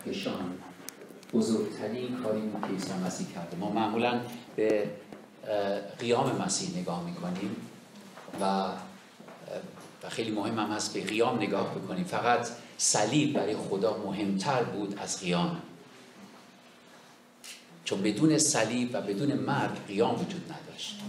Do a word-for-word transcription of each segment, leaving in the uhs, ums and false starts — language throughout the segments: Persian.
کهکشان بزرگترین کاری بود که عیسی مسیح کرده. ما معمولا به قیام مسیح نگاه میکنیم و خیلی مهم هم هست به قیام نگاه بکنیم، فقط صلیب برای خدا مهمتر بود از قیام، چون بدون صلیب و بدون مرگ قیام وجود نداشت.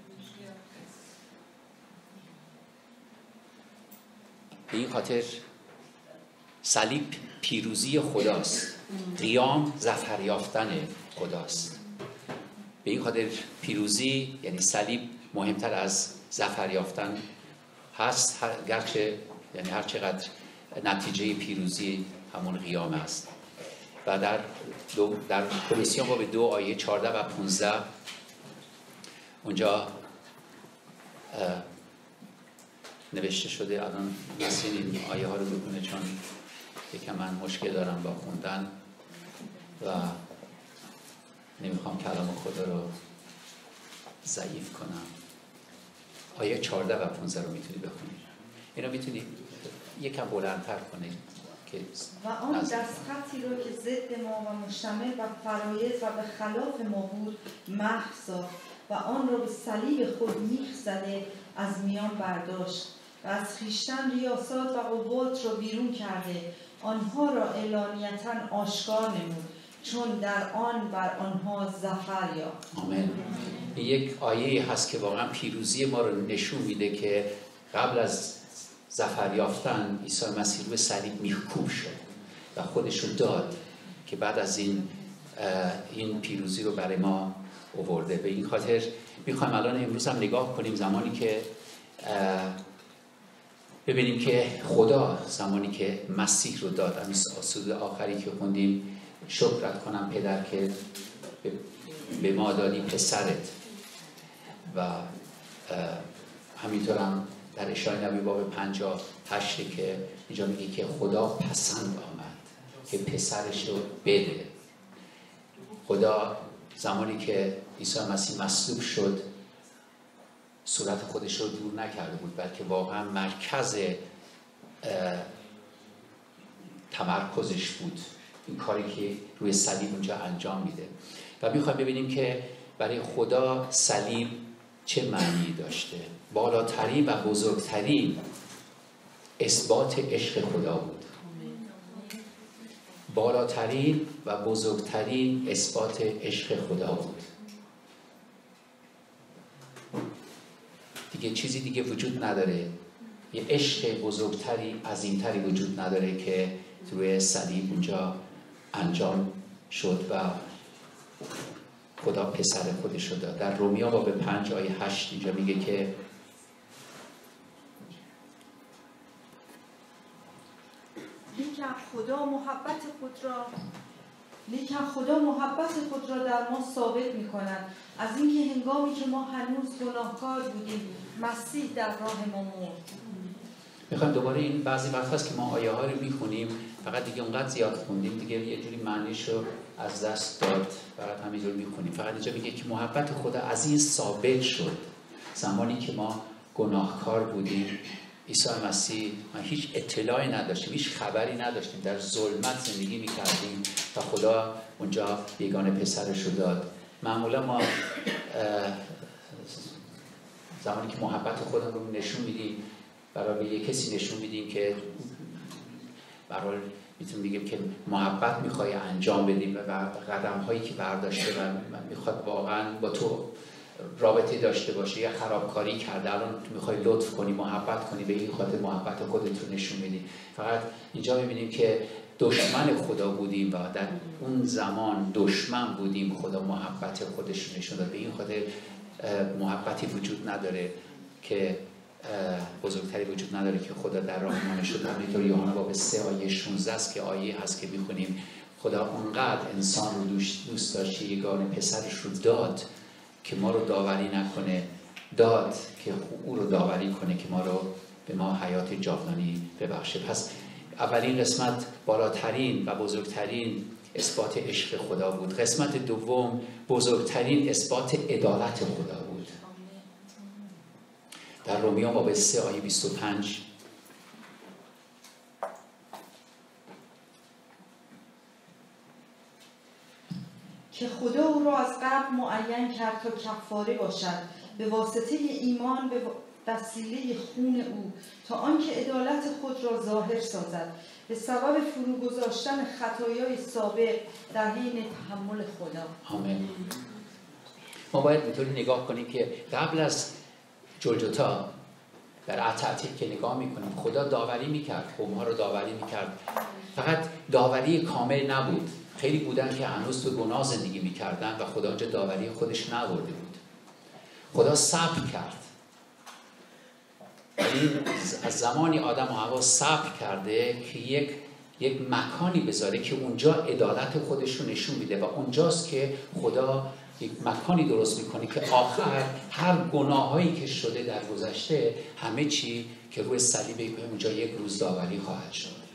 به این خاطر صلیب پیروزی خداست، قیام ظفر یافتن خداست. به این خاطر پیروزی یعنی صلیب مهمتر از ظفر یافتن هست، گرچه یعنی هر چقدر نتیجه پیروزی همون قیام است. و در دو در کلوسیان باب دو آیه چهارده و پانزده اونجا نوشته شده. الان نسین این آیه ها رو بکنه چون یکم من مشکل دارم با خوندن و نمیخوام کلام خدا رو ضعیف کنم. آیه چهارده و پانزده رو میتونی بخونید. اینا میتونی یکم بلندتر کنید که و آن دستخطی رو که ضد ما و مشتمل و فرایض و به خلاف ما بود محو ساخت و آن رو به صلیب خود میخ زده از میان برداشت و از خویشتن ریاست و قوات رو بیرون کرده، آنها را علانیتا آشکار نمود، چون در آن بر آنها ظفر یافت. آمین. این یک آیه هست که واقعا پیروزی ما رو نشون میده که قبل از ظفر یافتن عیسی مسیح روی صلیب میخکوب شد و خودش رو داد که بعد از این این پیروزی رو برای ما آورده. به این خاطر میخوایم الان امروز هم نگاه کنیم زمانی که ببینیم که خدا زمانی که مسیح رو داد. همین سوره آخری که خوندیم، شکرت کنم پدر که به ما دادی پسرت. و همینطور هم در اشعیا نبی باب پنجاه و هشت که اینجا میگه که خدا پسند آمد که پسرش رو بده. خدا زمانی که عیسی مسیح مصلوب شد صورت خودش رو دور نکرده بود، بلکه واقعا مرکز تمرکزش بود این کاری که روی صلیب اونجا انجام میده. و میخوایم ببینیم که برای خدا صلیب چه معنی داشته. بالاترین و بزرگترین اثبات عشق خدا بود. بالاترین و بزرگترین اثبات عشق خدا بود. دیگه چیزی دیگه وجود نداره، یه عشق بزرگتری عظیمتری وجود نداره که روی صلیب اونجا انجام شد و خدا پسر خودش رو داد. در رومیا باب پنج آیه هشت اینجا میگه که لیکن خدا محبت خود را لیکن خدا محبت خود را در ما ثابت می کند از اینکه هنگامی که ما هنوز گناهکار بودیم مسیح در راه ما مرد. میخوایم دوباره این بعضی وقت هست که ما آیه ها رو میخونیم فقط دیگه اونقدر زیاد خوندیم دیگه یه جوری معنیش رو از دست داد، فقط همینجور میخونیم. فقط اینجا میگه که محبت خدا از این ثابت شد زمانی که ما گناهکار بودیم. عیسی مسیح ما هیچ اطلاعی نداشتیم، هیچ خبری نداشتیم، در ظلمت زندگی میکردیم و خدا اونجا یگانه پسرش رو داد. معمولا ما زمانی که محبت خودمون رو نشون میدیم برای یه کسی نشون میدیم که برای میتونیم بگیم که محبت میخوای انجام بدیم و قدم هایی که برداشته و میخواد واقعا با تو رابطه داشته باشه یا خرابکاری کرده، الان میخوای لطف کنی محبت کنی، به این خاطر محبت خودت رو نشون میدی. فقط اینجا میبینیم که دشمن خدا بودیم و در اون زمان دشمن بودیم، خدا محبت خودش رو نشون داد. به این خاطر محبتی وجود نداره که بزرگتری وجود نداره که خدا در راه ما نشد. همینطور یوحنا باب سه آیه شانزده است که آیه هست که میخونیم خدا اونقدر انسان رو دوست داشت یگانه پسرش رو داد که ما رو داوری نکنه، داد که او رو داوری کنه که ما رو به ما حیات جاودانی ببخشه. پس اولین قسمت بالاترین و بزرگترین اثبات عشق خدا بود. قسمت دوم بزرگترین اثبات عدالت خدا بود. در رومیا باب سه آیه بیست و پنج که خدا او را از قبل معین کرد تا کفاره باشد به واسطه ایمان به وسیله خون او، تا آنکه عدالت خود را ظاهر سازد به سبب فرو گذاشتن خطایای سابق در حین تحمل خدا. آمین. ما باید اینطوری نگاه کنیم که قبل از جلجتا در عتعتیق که نگاه میکنیم خدا داوری میکرد، قومها رو داوری میکرد. فقط داوری کامل نبود، خیلی بودن که هنوز تو گناه زندگی میکردن و خدا اونجا داوری خودش نآورده بود. خدا صبر کرد. این از زمانی آدم و حوا صبر کرده که یک یک مکانی بذاره که اونجا عدالت خودش رو نشون میده و اونجاست که خدا یک مکانی درست میکنه که آخر هر گناهایی که شده در گذشته همه چی که روی صلیب اونجا یک روز داوری خواهد شد.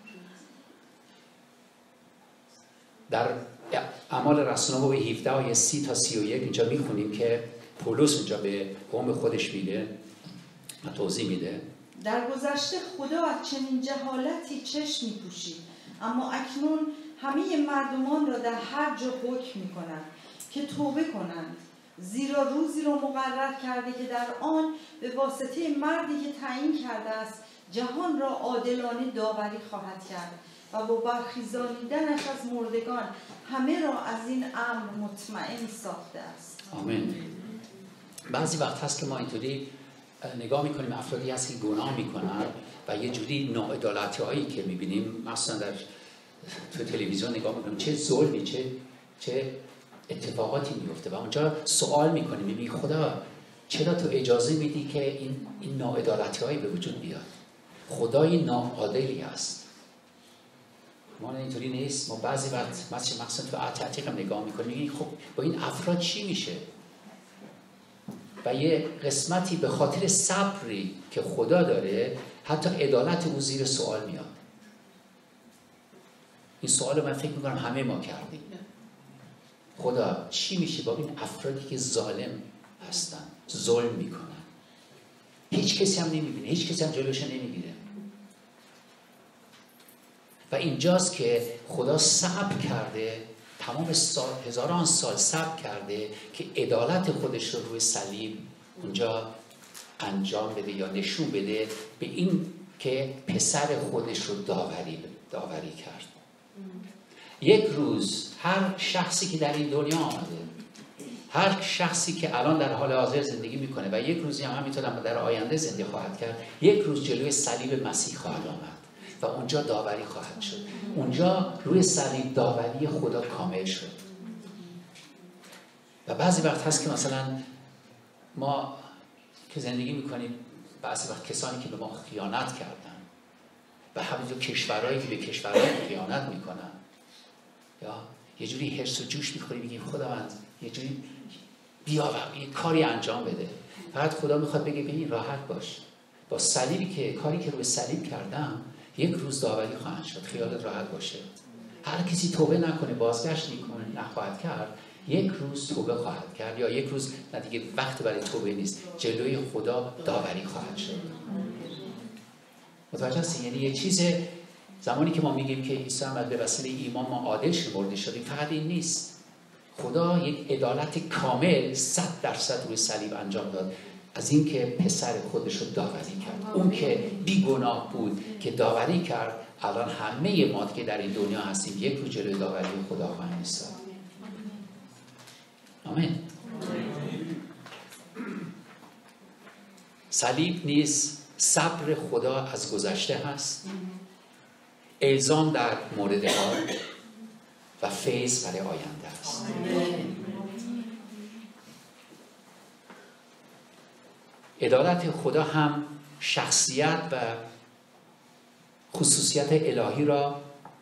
در اعمال رسولان باب هفده آیه سی تا سی و یک اینجا میخونیم که پولس اونجا به قوم خودش میده و توضیح میده. در گذشته خدا از چنین جهالتی چشم می‌پوشید، اما اکنون همه مردمان را در هر جا حکم می‌کند که توبه کنند، زیرا روزی را مقرر کرده که در آن به واسطه مردی که تعیین کرده است جهان را عادلانه داوری خواهد کرد و با برخیزانیدنش از مردگان همه را از این امر مطمئن ساخته است. آمین. بعضی وقت هست که ما اینطوری نگاه میکنیم افرادی هست که گناه میکنن و یه جوری ناعدالتی هایی که میبینیم، مثلا در تو تلویزیون نگاه میکنیم چه ظلمی چه چه اتفاقاتی میفته و اونجا سوال میکنیم، میبینی خدا چرا تو اجازه میدی که این این ناعدالتی هایی به وجود بیاد؟ خدای ناعادلی است. ما اینطوری نیست. ما بعضی وقت مثلا مثلا تو عتعتیق هم نگاه میکنیم، میگیم خب با این افراد چی میشه؟ و یه قسمتی به خاطر صبری که خدا داره حتی عدالت او زیر سوال میاد. این سوال رو من فکر میکنم همه ما کردیم. خدا چی میشه با این افرادی که ظالم هستن، ظلم میکنن، هیچ کسی هم نمیبینه، هیچ کسی هم جلوش نمیگیره. و اینجاست که خدا صبر کرده، تمام سال، هزاران سال صبر کرده که عدالت خودش رو روی صلیب اونجا انجام بده یا نشون بده به این که پسر خودش رو داوری داوری کرد. یک روز هر شخصی که در این دنیا آمده، هر شخصی که الان در حال حاضر زندگی میکنه و یک روزی هم همینطور هم در آینده زندگی خواهد کرد، یک روز جلوی صلیب مسیح خواهد آمد و اونجا داوری خواهد شد. اونجا روی صلیب داوری خدا کامل شد. و بعضی وقت هست که مثلا ما که زندگی میکنیم، بعضی وقت کسانی که به ما خیانت کردن و همینطور کشورهایی که به کشورهای خیانت میکنن، یا یه جوری حرص و جوش میخوری میگیم خداوند یه جوری بیا یه کاری انجام بده. فقط خدا میخواد بگه ببین راحت باش، با صلیبی که کاری که روی صلیب کردم یک روز داوری خواهد شد، خیالت راحت باشه. هر کسی توبه نکنه، بازگشت نکنه، نخواهد کرد، یک روز توبه خواهد کرد، یا یک روز نه دیگه وقت برای توبه نیست، جلوی خدا داوری خواهد شد. متوجه هستی؟ یعنی یه چیز زمانی که ما میگیم که عیسی آمد به وسیله ایمان ما عادل شمرده شدیم، فقط این نیست. خدا یک عدالت کامل صد درصد روی صلیب انجام داد، از اینکه پسر خودش رو داوری کرد. اون که بی گناه بود که داوری کرد، الان همه ما که در این دنیا هستیم یک روز جلوی داوری خدا خواهیم ایستاد. آمین. صلیب نیز صبر خدا از گذشته هست، الزام در مورد حال و فیض برای آینده است. عدالت خدا هم شخصیت و خصوصیت الهی را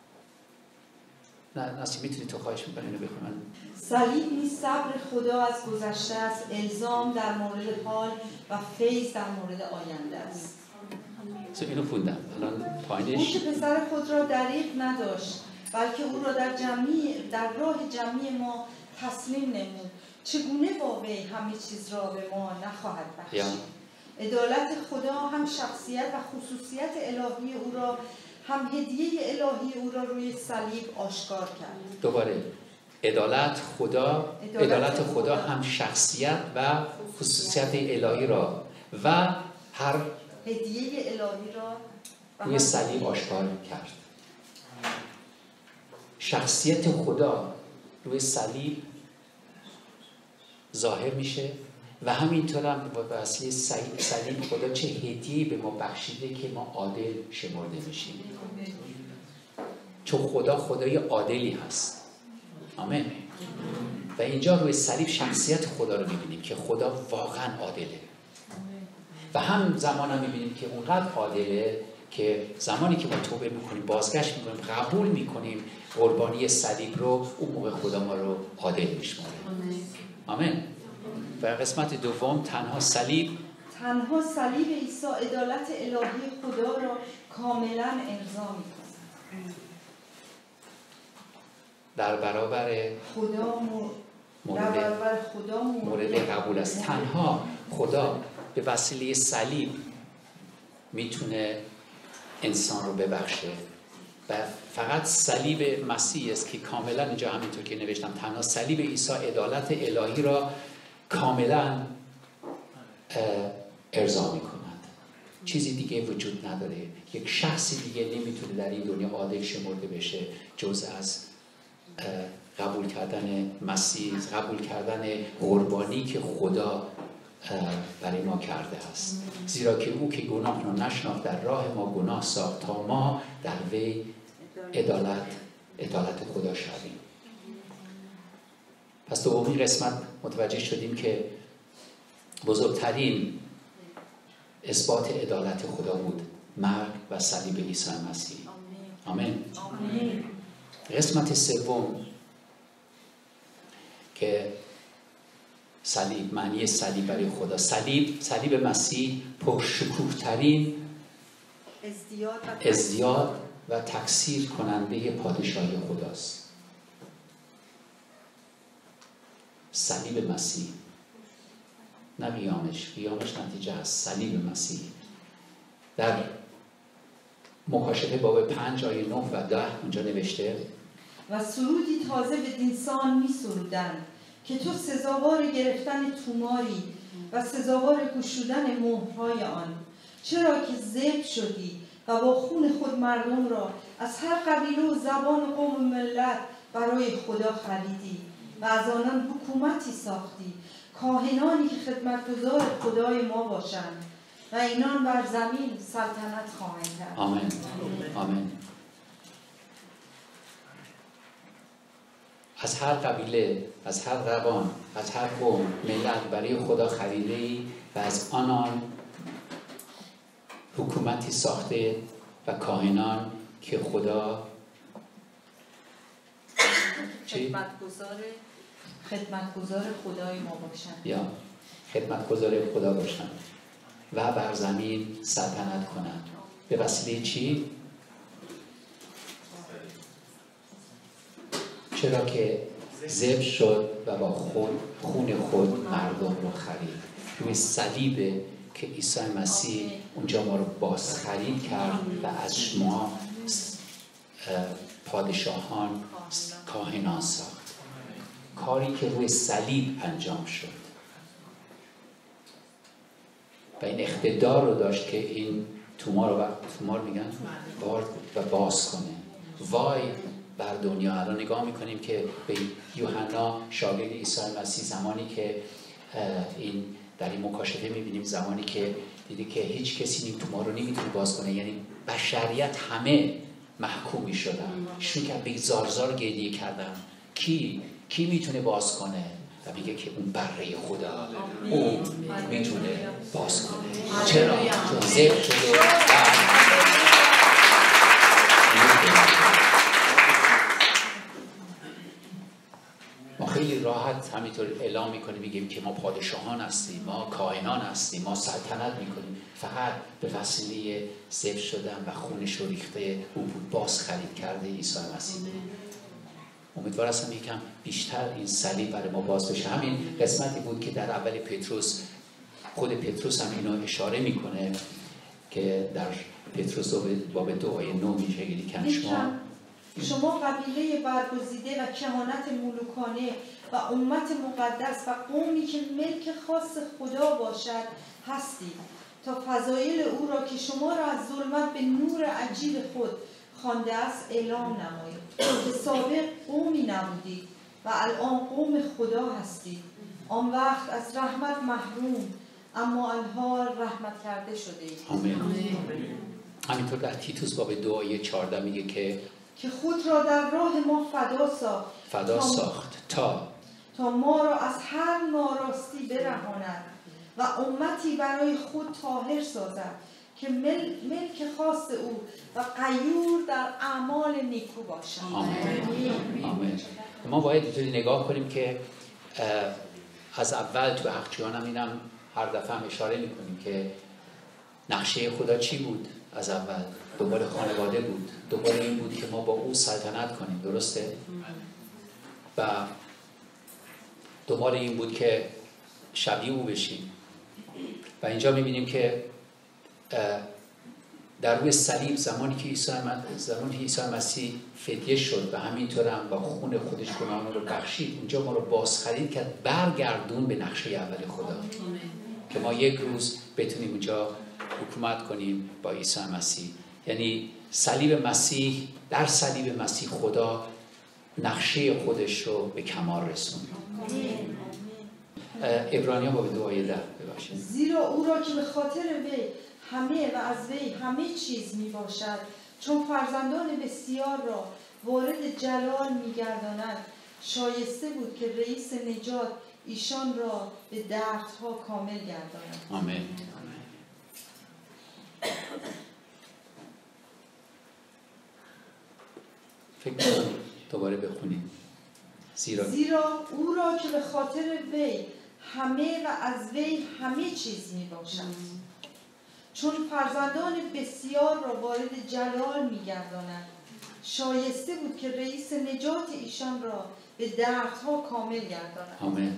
نه ناسی میتونی تو خواهش میکنی اینو بخونم. صلیب نیز صبر خدا از گذشته است، الزام در مورد حال و فیض در مورد آینده است. سو اینو خوندم. الان پایینش اون که پسر خود را دریغ نداشت، بلکه او را در جمعی در راه جمعی ما تسلیم نمود، چگونه با وی همه چیز را به ما نخواهد بخشید. عدالت خدا هم شخصیت و خصوصیت الهی او را، هم هدیه الهی او را روی صلیب آشکار کرد. دوباره عدالت خدا عدالت خدا هم شخصیت و خصوصیت الهی را و هر هدیه الهی را روی صلیب آشکار کرد. شخصیت خدا روی صلیب ظاهر میشه و همینطور هم به وسیله صلیب خدا چه هدیه‌ای به ما بخشیده که ما عادل شمرده میشیم، چون خدا خدای عادلی هست. آمین. و اینجا روی صلیب شخصیت خدا رو میبینیم که خدا واقعا عادله و هم زمان هم میبینیم که اونقدر عادله که زمانی که ما توبه میکنیم، بازگشت میکنیم، قبول میکنیم قربانی صلیب رو، اون موقع خدا ما رو عادل میشماره. آمین. و قسمت دوم، تنها صلیب تنها صلیب عیسی عدالت الهی خدا را کاملا ارضا می‌کند. در برابر خدا مورد در برابر خدا مورد قبول است. تنها خدا به وسیله صلیب میتونه انسان رو ببخشه و فقط صلیب مسیح است که کاملا، اینجا همینطور که نوشتم، تنها صلیب عیسی عدالت الهی را کاملا ارضا می‌کند. چیزی دیگه وجود نداره. یک شخصی دیگه نمیتونه در این دنیا عادل شمرده بشه جز از قبول کردن مسیح، قبول کردن قربانی که خدا برای ما کرده است. زیرا که او که گناه را نشناخت در راه ما گناه ساخت تا ما در وی عدالت عدالت خدا شویم. پس دومین قسمت متوجه شدیم که بزرگترین اثبات عدالت خدا بود مرگ و صلیب عیسی مسیح. آمین. آمین. قسمت سوم که صلیب، معنی صلیب برای خدا. صلیب صلیب مسیح پرشکوه ترین ازدیاد و تکثیر کننده پادشاهی خداست. صلیب مسیح، نه قیامش. قیامش نتیجه است. صلیب مسیح در مکاشفه باب پنج آیه نه و ده اونجا نوشته و سرودی تازه به دینسان می سرودند که تو سزاوار گرفتن توماری و سزاوار گشودن مهرهای آن، چرا که ذبح شدی و با خون خود مردم را از هر قبیله و زبان قوم و ملت برای خدا خریدی و از آنان حکومتی ساختی، کاهنانی که خدمتگزار خدای ما باشند و اینان بر زمین سلطنت خواهند کرد. آمین. آمین. از هر قبیله، از هر زبان، از هر قوم، ملت برای خدا خریده‌ای و از آنان حکومتی ساخته و کاهنان که خدا خدمتگزار خدمتگزار خدای ما باشند. یا خدمتگزار خدا باشند و بر زمین سلطنت کنند. به وسیله چی؟ چرا که ذبح شد و با خود خون خود مردم رو خرید. روی صلیب که عیسی مسیح اونجا ما رو باز خرید کرد و از ما پادشاهان، کاهنان ساخت. کاری که روی صلیب انجام شد و این اقتدار رو داشت که این تومار رو تومار میگن وارد و باز کنه. وای بر دنیا. الان نگاه میکنیم که به یوحنا شاگرد عیسی مسیح زمانی که این در این مکاشفه میبینیم، زمانی که دیدی که هیچ کسی این تومار رو نمیتونه باز کنه، یعنی بشریت همه محکوم میشدن، شروع کرد به زارزار گریه کردن. کی کی میتونه باز کنه؟ و میگه که اون بره خدا، او میتونه باز کنه. چرا؟ چون ذبح شده. ما خیلی راحت همینطور اعلام میکنیم، میگیم که ما پادشاهان هستیم، ما کاهنان هستیم، ما سلطنت میکنیم. فقط به وسیله ذبح شدن و خونش رو ریخته او بود باز خرید کرده عیسی مسیح. امیدوار هستم یکم بیشتر این صلیب برای ما باز بشه. همین قسمتی بود که در اول پتروس، خود پتروس هم اینو اشاره میکنه که در پتروس باب دو آیه نه میشه، که شما شما قبیله برگزیده و کهانت ملوکانه و امت مقدس و قومی که ملک خاص خدا باشد هستید تا فضایل او را که شما را از ظلمت به نور عجیب خود خوانده است اعلام نمایید که سابق قومی نبودید و الان قوم خدا هستید. آن وقت از رحمت محروم اما الحال رحمت کرده شده اید. آمین. همینطور در تیتوس باب دو آیه چهارده میگه که که خود را در راه ما فدا ساخت فدا ساخت تا تا ما را از هر ناراستی برهاند و امتی برای خود طاهر سازد که مل... ملک خاص او و غیور در اعمال نیکو باشد. آمین. آمین. ما باید اینطوری نگاه کنیم که از اول تو حقیقیان هم اینم هر دفعه هم اشاره میکنیم که نقشه خدا چی بود؟ از اول دنبال خانواده بود، دنبال این بود که ما با او سلطنت کنیم، درسته؟ و دنبال این بود که شبیه او بشیم. و اینجا میبینیم که در روی صلیب زمانی که عیسی زمانی که عیسی مسیح فدیه شد و همینطور هم با خون خودش گناهان رو بخشید، اونجا ما رو بازخرید کرد، برگردون به نقشه اول خدا که ما یک روز بتونیم اونجا حکومت کنیم با عیسی مسیح. یعنی صلیب مسیح، در صلیب مسیح خدا نقشه خودش رو به کمال رسوند. عبرانیان باب دو آیه ده ببخشید. زیرا او را که به خاطر وی همه و از وی همه چیز می باشد چون فرزندان بسیار را وارد جلال می گرداند شایسته بود که رئیس نجات ایشان را به دردها کامل گرداند. آمین. فکر کنم دوباره بخونیم. زیرا زیرا او را که به خاطر وی همه و از وی همه چیز می باشد چون فرزندان بسیار را وارد جلال می گرداند شایسته بود که رئیس نجات ایشان را به دردها کامل گرداند. آمین.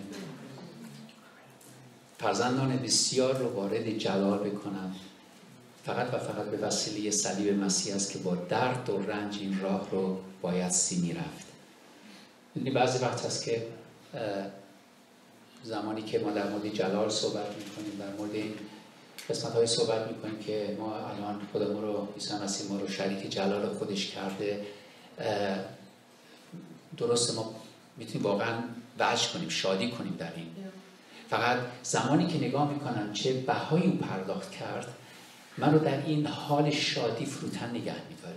فرزندان بسیار رو وارد جلال بکنند فقط و فقط به وسیله صلیب مسیح است که با درد و رنج این راه رو باید سی میرفت. میدونی بعضی وقت هست که زمانی که ما در مورد جلال صحبت میکنیم، در مورد این قسمت های صحبت میکنیم که ما الان خودمون رو عیسی مسیح ما رو شریک جلال خودش کرده، درسته ما میتونیم واقعا وجد کنیم، شادی کنیم در این. فقط زمانی که نگاه میکنم چه بهایی او پرداخت کرد، من رو در این حال شادی فروتن نگه میداره.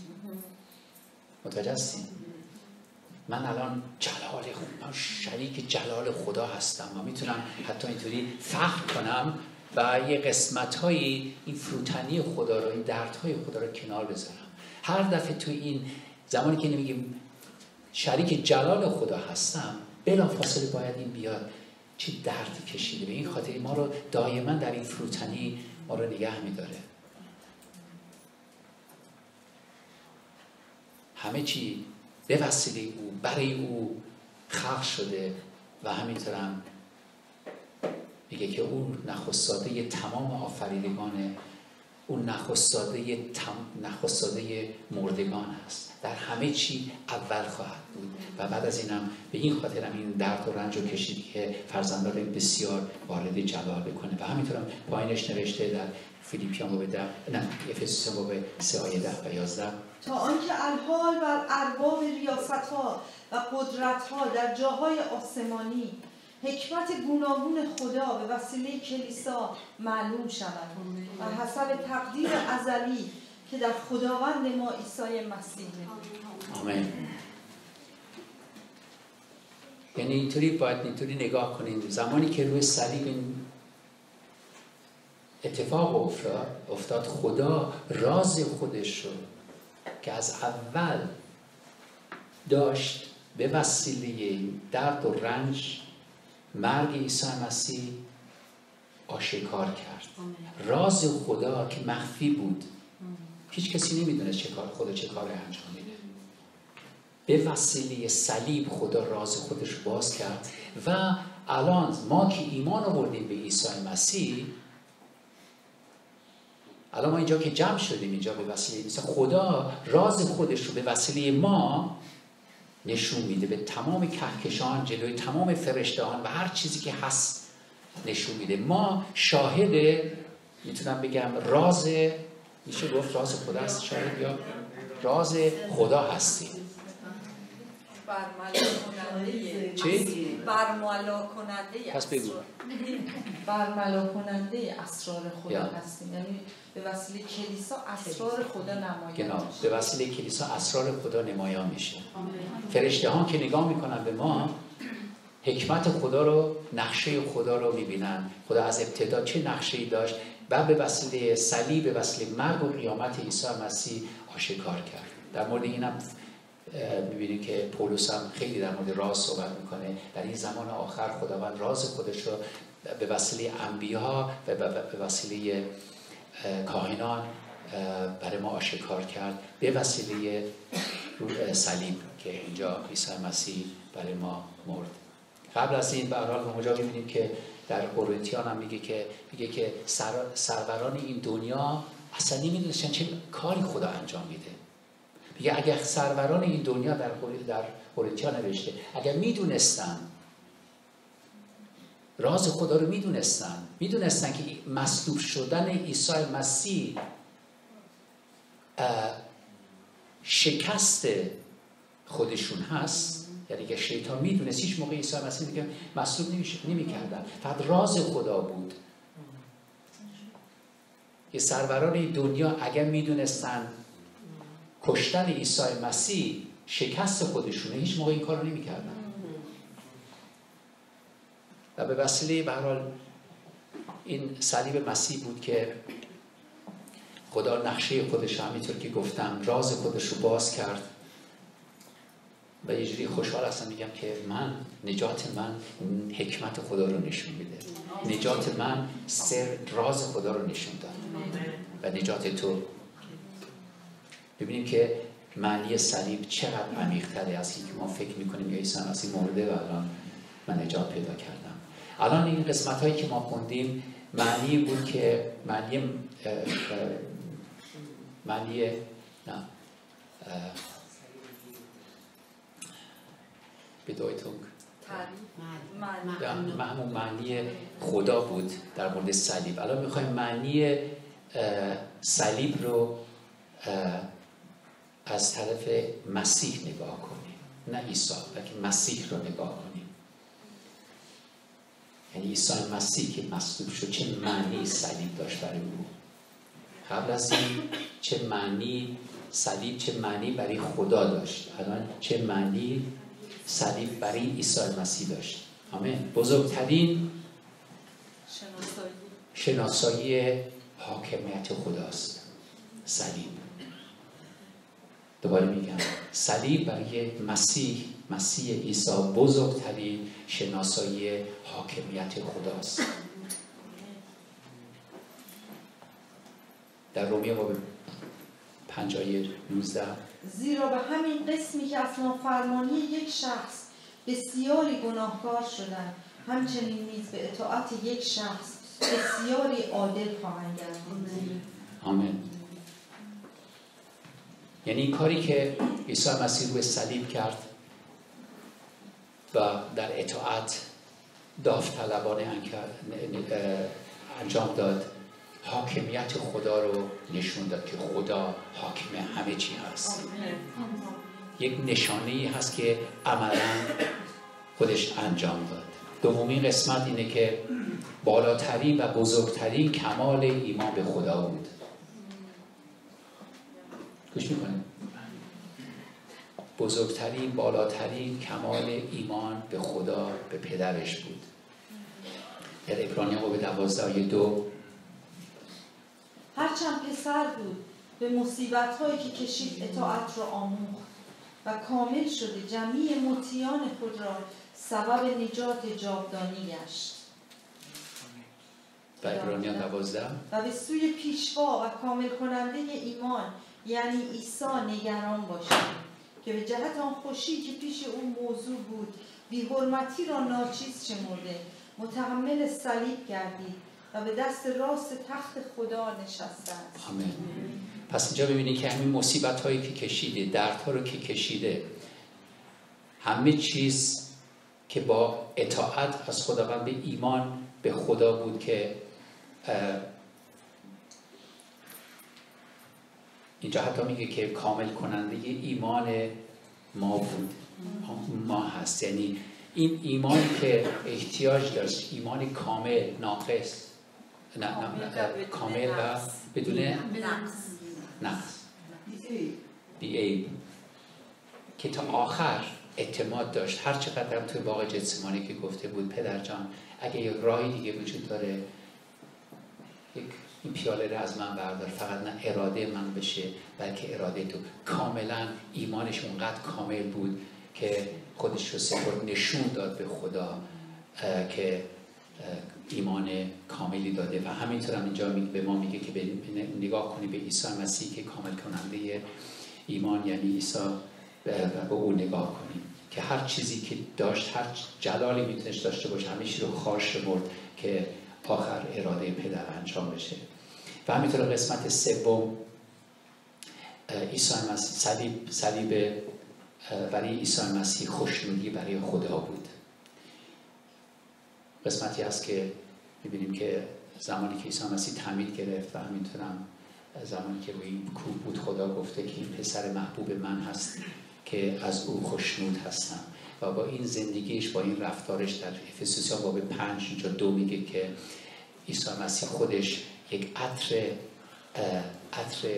متوجه هستین؟ من الان جلال خدا، من شریک جلال خدا هستم و میتونم حتی اینطوری فخر کنم و یه قسمت هایی این فروتنی خدا رو، این دردهای خدا رو کنار بذارم. هر دفعه تو این زمانی که نمیگیم شریک جلال خدا هستم، بلافاصله باید این بیاد چه دردی کشیده. به این خاطر ما رو دائما در این فروتنی ما رو نگه میداره. همه چی به وسیله او، برای او خلق شده و همینطور هم میگه که او نخستاده تمام آفریدگانه، او نخستاده تم... نخستاده مردگان است، در همه چی اول خواهد بود. و بعد از اینم به این خاطر هم این درد و رنج رو کشیدی که فرزندان بسیار وارد جلال بکنه. و همینطور هم پایینش نوشته در فیلیپیان باب ده، نه افسوس باب سه آیه ده و یازده، تا آنکه الحال بر ارباب ریاست‌ها و قدرت‌ها در جاهای آسمانی حکمت گوناگون خدا به وسیله کلیسا معلوم شود و حسب تقدیر ازلی که در خداوند ما عیسی مسیح. آمین. یعنی اینطوری باید اینطوری نگاه کنیم. زمانی که روی صلیب این اتفاق افتاد افتاد خدا راز خودش رو که از اول داشت به وسیله درد و رنج مرگ عیسی مسیح آشکار کرد. راز خدا که مخفی بود، هیچ کسی نمیدونست چه کار خدا چه کار انجام میده، به وسیله صلیب خدا راز خودش باز کرد. و الان ما که ایمان آوردیم به عیسی مسیح، الان ما اینجا که جمع شدیم اینجا به وسیله عیسی، خدا راز خودش رو به وسیله ما نشون میده، به تمام کهکشان، جلوی تمام فرشتهان و هر چیزی که هست نشون میده. ما شاهد، میتونم بگم راز، میشه گفت راز خدا است، شاید یا راز خدا هستیم. برملا کننده چی؟ برملا کننده پس بگو. برملا کننده اسرار خدا هستیم، یعنی به وسیله کلیسا اسرار خدا نمایان میشه. به وسیله کلیسا اسرار خدا نمایان میشه. فرشته ها که نگاه میکنن به ما، حکمت خدا رو، نقشه خدا رو میبینن. خدا از ابتدا چه نقشه‌ای داشت و به وسیله صلیب، به وسیله مرگ و قیامت عیسی مسیح آشکار کرد. در مورد اینم میبینید که پولس هم خیلی در مورد راز صحبت میکنه. در این زمان آخر خداوند راز خودش رو به وسیله انبیا و به وسیله کاهنان برای ما آشکار کرد، به وسیله صلیب که اینجا عیسی مسیح برای ما مرد. قبل از این به هر حال اونجا می‌بینیم که در قرنتیان هم میگه که میگه که سر، سروران این دنیا اصلا نمی‌دونستن چه کاری خدا انجام میده. میگه اگر سروران این دنیا، در در قرنتیان نوشته، اگر میدونستن راز خدا رو، میدونستن میدونستن که مصلوب شدن عیسی مسیح شکست خودشون هست، یعنی که شیطان میدونست هیچ موقع عیسی مسیح دیگه مصلوب نمی‌کردن، فقط راز خدا بود. که سروران دنیا اگر میدونستن کشتن عیسی مسیح شکست خودشونه، هیچ موقع این کار رو نمی‌کردن. و به وسیله به هر حال این صلیب مسیح بود که خدا نقشه خودش، همینطور که گفتم، راز خودش رو باز کرد و یه جوری خوشحال هستم میگم که من، نجات من حکمت خدا رو نشون میده، نجات من سر راز خدا رو نشون داد و نجات تو. ببینیم که معنی صلیب چقدر عمیق‌تره از اینکه ما فکر میکنیم عیسی مسیح مرده و الان من نجات پیدا کردم. الان این قسمت هایی که ما خوندیم معنی بود که معنی اه اه معنی نه بدایتونگ همون معنی خدا بود در مورد صلیب. الان میخوایم معنی صلیب رو از طرف مسیح نگاه کنیم، نه عیسی، بلکه مسیح رو نگاه کنیم. یعنی عیسی مسیح که مصلوب شد چه معنی صلیب داشت برای او. قبل از این چه معنی صلیب، چه معنی برای خدا داشت، الان چه معنی صلیب برای عیسی مسیح داشت. آمین. بزرگترین شناسایی شناسایی حاکمیت خداست صلیب. دوباره میگم صلیب برای مسیح، مسیح عیسی، بزرگترین شناسایی حاکمیت خداست. در رومیه باب پنج آیه نوزده، زیرا به همین قسمی که از نافرمانی یک شخص بسیاری گناهکار شدند، همچنین نیز به اطاعت یک شخص بسیاری عادل خواهند گردید. آمین. یعنی این کاری که عیسی مسیح روی صلیب کرد و در اطاعت داوطلبانه انجام داد، حاکمیت خدا رو نشون داد که خدا حاکم همه چی هست. یک نشانه‌ای هست که عملاً خودش انجام داد. دومین قسمت اینه که بالاترین و بزرگترین کمال ایمان به خدا بود. گوش میکنید؟ بزرگترین، بالاترین کمال ایمان به خدا، به پدرش بود. در عبرانیان باب دوازده آیه دو، هرچند پسر بود به مصیبت‌هایی که کشید اطاعت را آموخت و کامل شده جمیع مطیعان خود را سبب نجات جاودانی گشت. و عبرانیان دوازده، و به سوی پیشوا و کامل کننده ایمان یعنی عیسی نگران باشید که به جهت آن خوشی که پیش او موضوع بود بی حرمتی را ناچیز شمرده، متحمل صلیب گردید و و به دست راست تخت خدا نشسته است. آمین. پس اینجا ببینید که همین مصیبت هایی که کشیده، دردها رو که کشیده، همه چیز که با اطاعت از خداوند به ایمان به خدا بود که اینجا حتی میگه که کامل کننده ایمان ما بود، ما هست. یعنی این ایمانی که احتیاج داشت، ایمان کامل، ناقص، نه نه کامل و بدون نقص، بی عیب، که تا آخر اعتماد داشت. هر چقدر هم توی باغ گتسمانی که گفته بود پدر جان اگه یک راهی دیگه وجود داره، یک این پیاله رو از من بردار، فقط نه اراده من بشه بلکه اراده تو. کاملا ایمانش اونقدر کامل بود که خودش رو سپرد، نشون داد به خدا که ایمان کاملی داده. و همینطور هم اینجا به ما میگه که نگاه کنی به عیسی مسیح که کامل کننده ایمان، یعنی عیسی به او نگاه کنیم که هر چیزی که داشت، هر جلالی میتونست داشته باشه، همیشه رو خواهش شمرد که آخر اراده پدر انجام بشه. و همینطور قسمت سوم عیسی مسیح، صلیب صلیب برای عیسی مسیح خوشنودی برای خدا بود. قسمتی هست که میبینیم که زمانی که عیسی مسیح تعمید گرفت و همینطور هم زمانی که روی کوه بود، خدا گفته که این پسر محبوب من هست که از او خوشنود هستم. و با این زندگیش، با این رفتارش در افسوسیان باب پنج اینجا دو میگه که عیسی مسیح خودش یک عطر عطر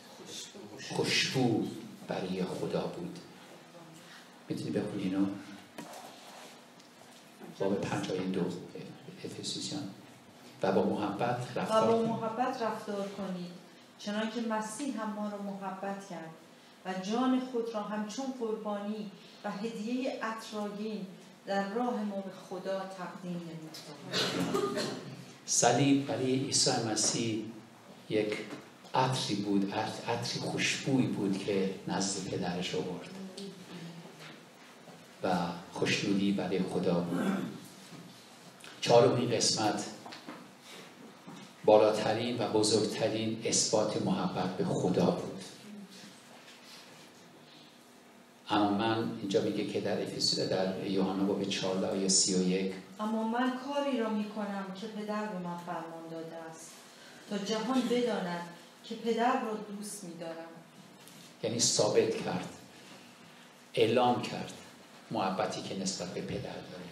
خوشبو برای خدا بود. میتونی بخونی اینو؟ باب پنج آیه دو افسوسیان. و با محبت رفتار و با محبت رفتار کنید چنانکه مسیح هم ما را محبت کرد و جان خود را همچون قربانی و هدیه عطرآگین در راه ما به خدا تقدیم نمود. صلیب برای عیسی مسیح یک عطری بود، عطری خوشبویی بود که نزد پدرش آورد و خوشنودی برای خدا بود. چهارمین قسمت بالاترین و بزرگترین اثبات محبت به خدا بود. اما من اینجا میگه که در افسوس در یوحنا باب چهارده آیه سی و یک، اما من کاری را میکنم که پدر به من فرمان داده است تا جهان بداند که پدر را دوست میدارم. یعنی ثابت کرد، اعلام کرد محبتی که نسبت به پدر داره.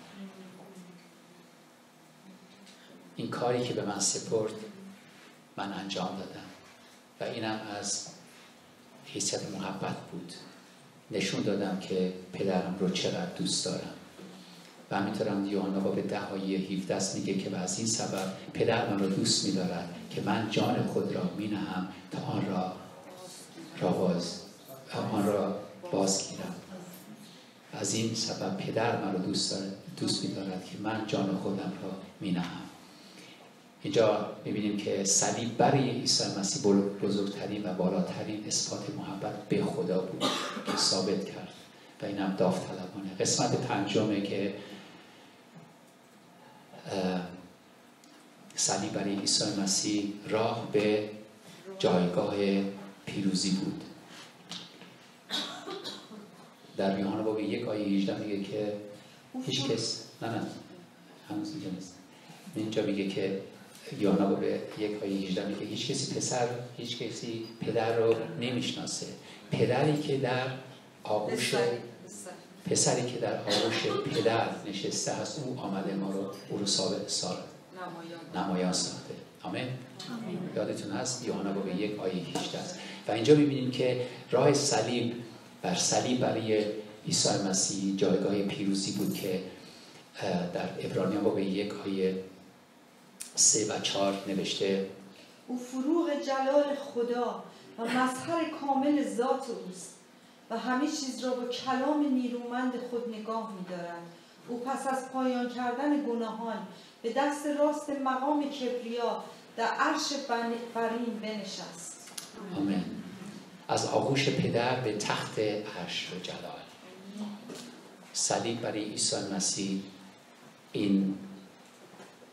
این کاری که به من سپرد من انجام دادم و اینم از حیثیت محبت بود. نشون دادم که پدرم رو چقدر دوست دارم. و همینطورم یوحنا باب ده آیه هفده میگه که از این سبب پدر من رو دوست می‌دارد که من جان خود را می‌نهم تا آن را را باز آن را بازگیرم. از این سبب پدر من رو دوست دارد دوست می‌دارد که من جان خودم را می‌نهم. اینجا می‌بینیم که صلیب برای عیسی مسیح بزرگترین و بالاترین اثبات محبت به خدا بود که ثابت کرد و اینم داوطلبانه. قسمت پنجمه که صلیب برای عیسی مسیح راه به جایگاه پیروزی بود. در یوحنا باب یک آیه هجده میگه که هیچ کس نه نه هنوز اینجا نیست. اینجا میگه که یوحنا باب یک آیه هجده میگه هیچ کسی پسر هیچ کسی پدر رو نمیشناسه. پدری که در آغوش پسری که در آغوش پدر نشسته هست، او آمده ما رو او رو ثابت ساخت، نمایان ساخته. آمین. یادتون هست یوحنا باب یک آیه هجده است. و اینجا می‌بینیم که راه صلیب بر صلیب برای عیسی مسیح جایگاه پیروزی بود که در عبرانیان باب یک آیه سه و چهار نوشته او فروغ جلال خدا و مظهر کامل ذات اوست و همه چیز را با کلام نیرومند خود نگاه می‌دارد. او پس از پایان کردن گناهان به دست راست مقام کبریا در عرش برین بنشست. آمین. از آغوش پدر به تخت عرش و جلال. صلیب برای عیسی مسیح این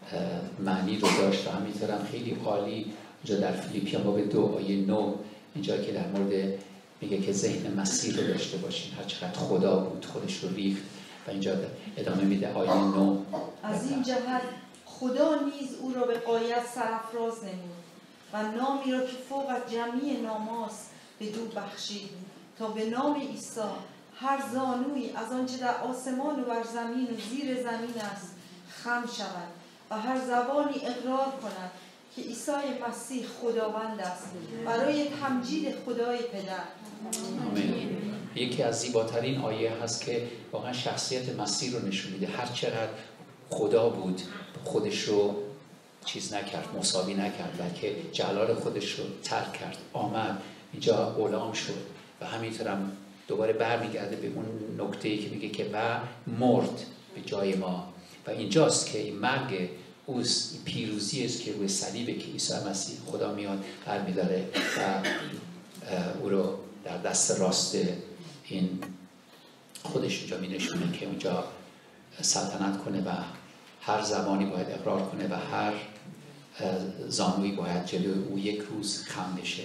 معنی رو داشت و همینطورم خیلی عالی اینجا در فیلیپیان باب دو آیه نه اینجا که در مورد میگه که ذهن مسیح رو داشته باشین، هر چقدر خدا بود خودش رو ریخت و اینجا ادامه میده آیه نه. از این جهت خدا نیز او را به غایت سرافراز نمود و نامی را که فوق از جمیع ناماست بدو بخشید تا به نام عیسی هر زانویی از آنچه در آسمان و بر زمین و زیر زمین است خم شود و هر زبانی اقرار کند که عیسی مسیح خداوند است برای تمجید خدای پدر. آمین. یکی از زیباترین آیه هست که واقعا شخصیت مسیح رو نشون میده. هر چقدر خدا بود خودش رو چیز نکرد، مساوی نکرد، بلکه جلال خودش رو ترک کرد، آمد اینجا غلام شد و همینطورم دوباره برمیگرده به اون نکته‌ای که میگه که و مرد به جای ما و اینجاست که این مرگ اوست، این پیروزی است که روی صلیبه که عیسی مسیح خدا میاد برمیداره و او رو در دست راست این خودش اینجا می نشونه که اونجا سلطنت کنه و هر زبانی باید اقرار کنه و هر زانویی باید جلوی او یک روز خم بشه.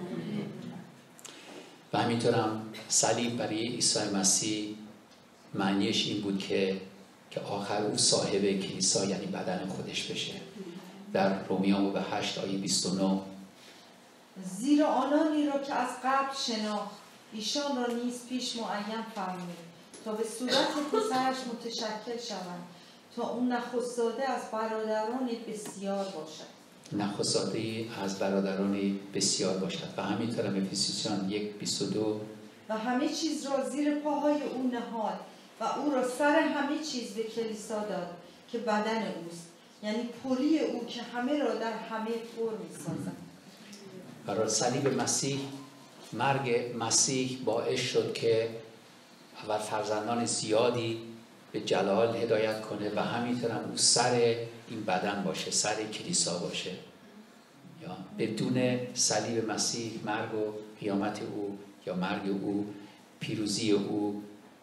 و همینطورم صلیب برای عیسی مسیح معنیش این بود که که آخر او صاحب کلیسا یعنی بدن خودش بشه. در رومیان به هشت آیه بیست و نه زیرا آنانی را که از قبل شناخت ایشان را نیز پیش معین فرمود تا به صورت پسرش متشکل شوند تا اون نخستاده از برادران بسیار باشد. نخستاده از برادران بسیار باشد و همینطور هم افسوسیان یک بیست و دو و همه چیز را زیر پاهای او نهاد و او را سر همه چیز به کلیسا داد که بدن اوست، یعنی پلی او که همه را در همه پر می‌سازد. برای صلیب مسیح، مرگ مسیح باعث شد که اول فرزندان زیادی به جلال هدایت کنه و همینطور هم او سر این بدن باشه، سر کلیسا باشه. یا بدون صلیب مسیح مرگ و قیامت او یا مرگ او، پیروزی او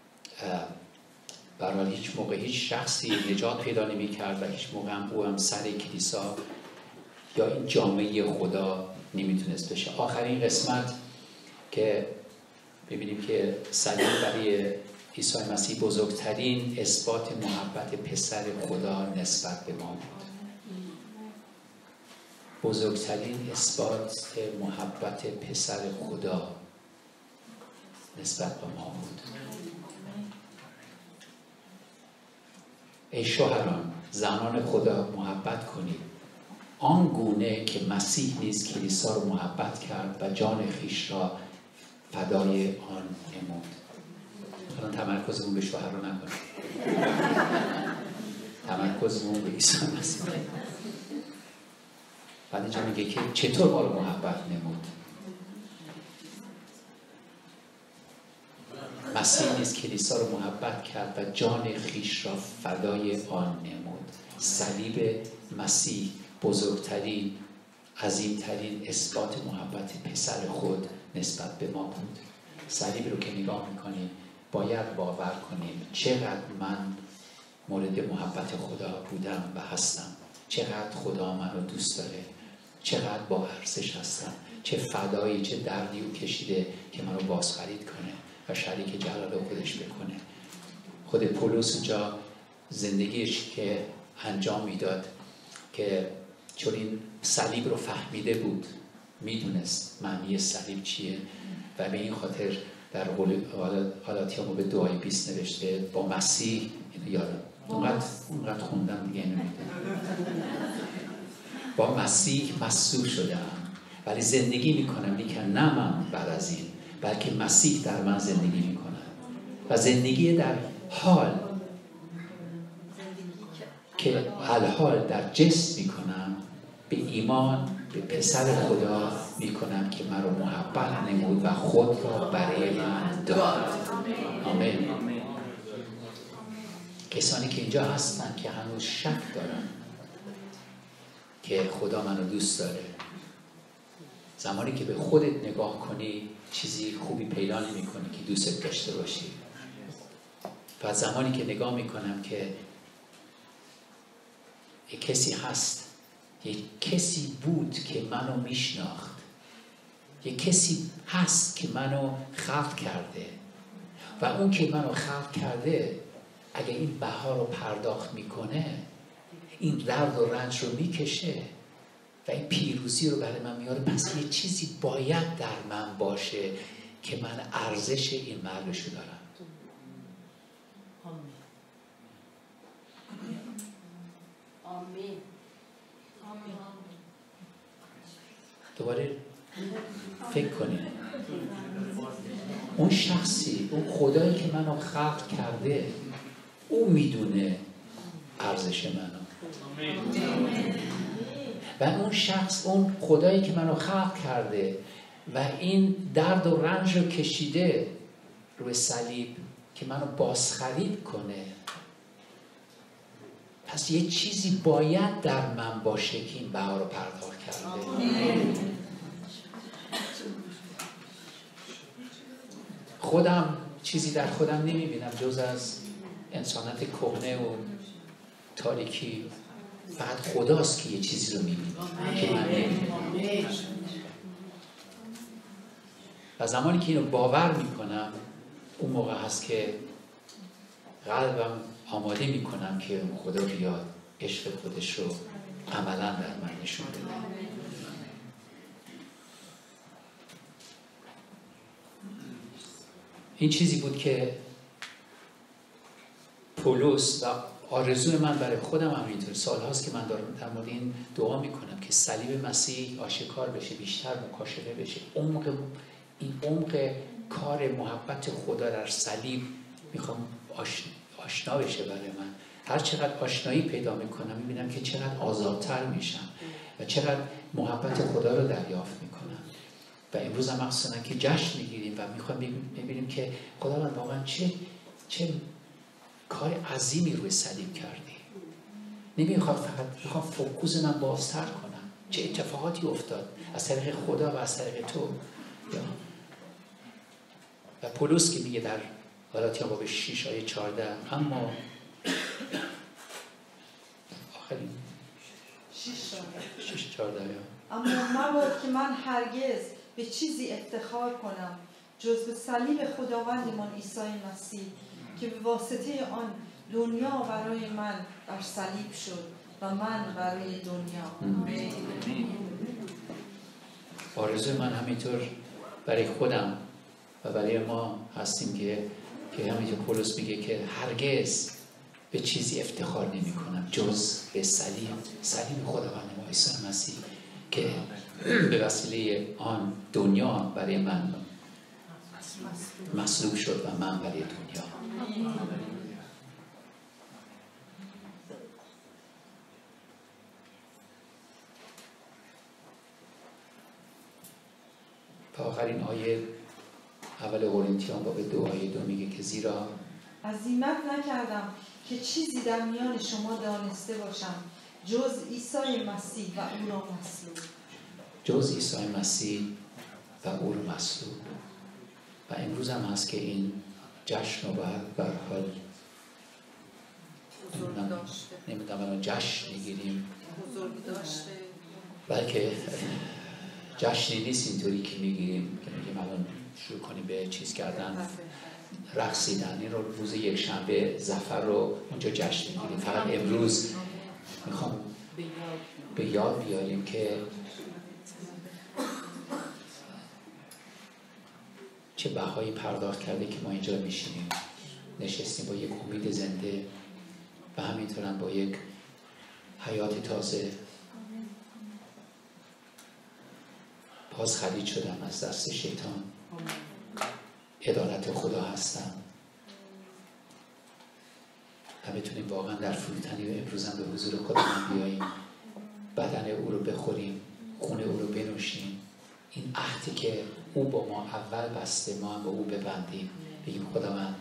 برای هیچ موقع هیچ شخصی نجات پیدا نمی کرد و هیچ موقع هم او هم سر کلیسا یا این جامعه خدا نمیتونست بشه. آخرین قسمت که ببینیم که صلیب برای عیسی مسیح بزرگترین اثبات محبت پسر خدا نسبت به ما بود. بزرگترین اثبات محبت پسر خدا نسبت به ما بود. ای شوهران زنان خدا محبت کنید آن گونه که مسیح نیز کلیسا رو محبت کرد و جان خیش را فدای آن نمود. الان تمرکزمون به شوهر رو نکنید، تمرکزمون به عیسی مسیح. بعد اینجا میگه که چطور ما رو محبت نمود. مسیح نیز کلیسا رو محبت کرد و جان خیش را فدای آن نمود. صلیب مسیح بزرگترین عظیمترین اثبات محبت پسر خود نسبت به ما بود. صلیب رو که نگاه میکنیم باید باور کنیم چقدر من مورد محبت خدا بودم و هستم، چقدر خدا من رو دوست داره، چقدر با ارزش هستم، چه فدایی چه دردی او کشیده که من رو بازخرید کنه و شریک جلال خودش بکنه. خود پولس اونجا زندگیش که انجام میداد که چون این صلیب رو فهمیده بود، میدونست معنی صلیب چیه و به این خاطر در غلاطیان به دعای بیست نوشته با مسیح، یادم اونقدر اونقدر خوندم دیگه نمیدونم، با مسیح مسیح شدم ولی زندگی میکنم لیکن نه من بعد از این بلکه مسیح در من زندگی میکنه و زندگی در حال که الحال در جسم میکنم به ایمان به پسر خدا میکنم که من رو محبت نمود و خود را برای من داد. آمین. کسانی که اینجا هستن که هنوز شک دارن که خدا منو دوست داره، زمانی که به خودت نگاه کنی چیزی خوبی پیدا نمی کنی که دوست داشته باشی و زمانی که نگاه میکنم که یک کسی هست، یک کسی بود که منو میشناخت، یک کسی هست که منو خلق کرده و اون که منو خلق کرده اگه این بها رو پرداخت میکنه، این درد و رنج رو میکشه و این پیروزی رو برای من میاره، پس یه چیزی باید در من باشه که من ارزش این مرگشو دارم. آمین. دوباره فکر کنید، اون شخصی، اون خدایی که منو خلق کرده، او میدونه ارزش منو و اون شخص، اون خدایی که منو خلق کرده و این درد و رنج رو کشیده روی صلیب که منو بازخرید کنه، پس یه چیزی باید در من باشه که این بها رو پرداخت کرده. خودم چیزی در خودم نمیبینم جز از انسانات کهنه و تاریکی، فقط خداست که یه چیزی رو میبینه که من نمیبینم. و زمانی که اینو باور میکنم، اون موقع هست که قلبم آماده میکنم که خدا بیاد عشق خودش رو عملا در من نشون بده. این چیزی بود که پولس و آرزوی من برای خودم هم اینطور سال هاست که من دارم در مورد این دعا میکنم که صلیب مسیح آشکار بشه، بیشتر مکاشفه بشه، عمق این عمق کار محبت خدا در صلیب میخوام آشنا بشه برای من. هر چقدر آشنایی پیدا میکنم میبینم که چقدر آزادتر میشم و چقدر محبت خدا رو دریافت میکنم. و امروز هم مخصوصا که جشن میگیریم و میخوایم ببینیم که خداوند واقعا چه چه کار عظیمی روی صلیب کردی. نمیخوام فقط، میخوام فوکوس من بازتر کنم چه اتفاقاتی افتاد از طریق خدا و از طریق تو. و پولس که میگه در غلاطیان باب شش آیه چهارده، اما آخرین شش چهارده اما مباد که من هرگز به چیزی افتخار کنم جز به صلیب خداوندمان عیسی مسیح که به واسطه آن دنیا برای من بر صلیب شد و من برای دنیا. آرزوی من همینطور برای خودم و برای ما هستیم که که همینطور پولس میگه که هرگز به چیزی افتخار نمی کنم جز به صلیب، صلیب خداوند ما عیسی مسیح که به وسیله آن دنیا برای من مصلوب شد و من برای دنیا. تا آخرین آیه اول قرنتیان باب دو آیه دو میگه که زیرا عزیمت نکردم که چیزی در میان شما دانسته باشم جز عیسی مسیح و او را مصلوب. جز عیسی مسیح و او را مصلوب. و امروز هم هست که این جشن رو باید به هر حال نمیدونم الان جشن میگیریم، بلکه جشنی نیست اینطوری که میگیریم که میگیم الان شروع کنیم به چیز کردن، رقصیدن. این رو روز یک شنبه ظفر رو اونجا جشن میگیریم. فقط امروز میخوام به یاد بیاریم که چه بهایی پرداخت کرده که ما اینجا میشینیم، نشستیم با یک امید زنده و همینطور هم با یک حیات تازه. باز خرید شدم از دست شیطان، عدالت خدا هستم و بتونیم واقعا در فروتنی و امروز هم به حضور خداوند بیاییم، بدن او رو بخوریم، خون او رو بنوشیم، این عهدی که او با ما اول بسته ما هم با او ببندیم، بگیم خداوند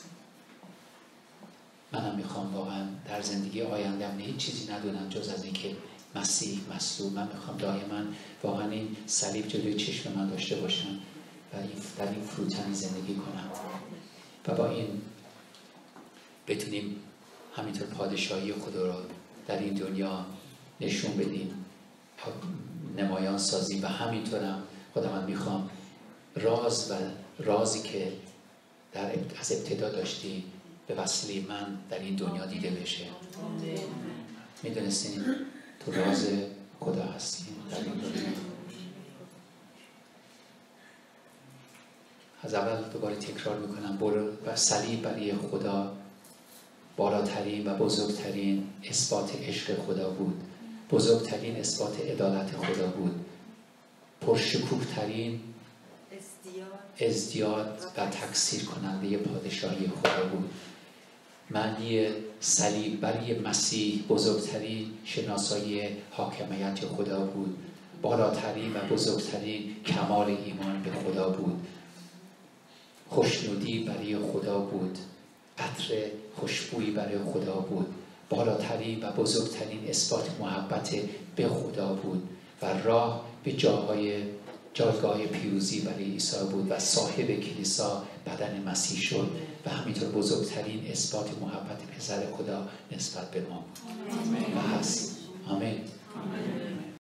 منم میخوام واقعا در زندگی آیندم هیچ چیزی ندونم جز از اینکه مسیح مصلوب. من میخوام دائما واقعا این صلیب جلوی چشم من داشته باشم و در این فروتنی زندگی کنم و با این بتونیم همینطور پادشاهی خدا را در این دنیا نشون بدیم، نمایان سازیم. و همینطورم خدا من میخوام راز و رازی که در از ابتدا داشتی به وسیله من در این دنیا دیده بشه. میدونستین تو راز خدا هستی در این دنیا. از اول دوباره تکرار میکنم، برو و صلیب برای خدا بالاترین و بزرگترین اثبات عشق خدا بود، بزرگترین اثبات عدالت خدا بود، پرشکوه ترین ازدیاد و تکثیر کننده پادشاهی خدا بود. معنی صلیب برای مسیح بزرگترین شناسایی حاکمیت خدا بود، بالاترین و بزرگترین کمال ایمان به خدا بود، خوشنودی برای خدا بود، عطر خوشبویی برای خدا بود، بالاترین و بزرگترین اثبات محبت به خدا بود و راه به جاهای جایگاه پیروزی برای عیسی بود و صاحب کلیسا بدن مسیح شد و همینطور بزرگترین اثبات محبت پسر خدا نسبت به ما و هست.